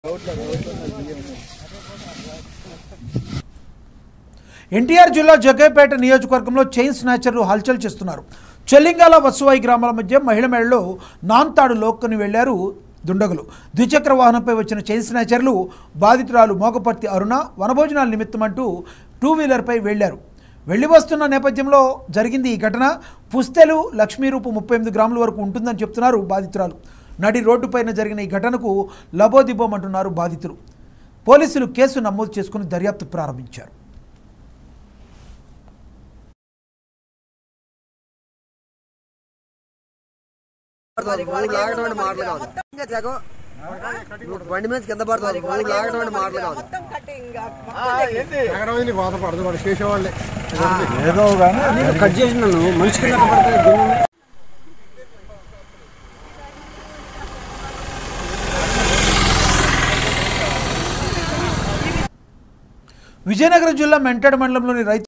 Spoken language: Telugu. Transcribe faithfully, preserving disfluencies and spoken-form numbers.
ఎన్టీఆర్ జిల్లా జగ్గయ్యపేట నియోజకవర్గంలో చైన్ స్నాచర్లు హల్చల్ చేస్తున్నారు. చెల్లింగాల వసువాయి గ్రామాల మధ్య మహిళ మేడలో నాంతాడు లోక్కుని వెళ్లారు దుండగులు. ద్విచక్ర వాహనంపై వచ్చిన చైన్ స్నాచర్లు బాధితురాలు మోగపర్తి అరుణ వనభోజనాల నిమిత్తమంటూ టూ వీలర్పై వెళ్లారు. వెళ్లి వస్తున్న నేపథ్యంలో జరిగింది ఈ ఘటన. పుస్తెలు లక్ష్మీరూపు ముప్పై ఎనిమిది గ్రాముల వరకు ఉంటుందని చెప్తున్నారు బాధితురాలు. నడి రోడ్డుపైన జరిగిన ఈ ఘటనకు లబోదిబోమంటున్నారు బాధితులు. పోలీసులు కేసు నమోదు చేసుకుని దర్యాప్తు ప్రారంభించారు. బండి మీద కింద పడుతుంది లాగడం మాటలు చేసేవాళ్ళే ఏదో కానీ కట్ చేసినాను మనిషి కింద పడుతుంది. విజయనగరం జిల్లా మెంటాడ్ మండలంలోని రైతు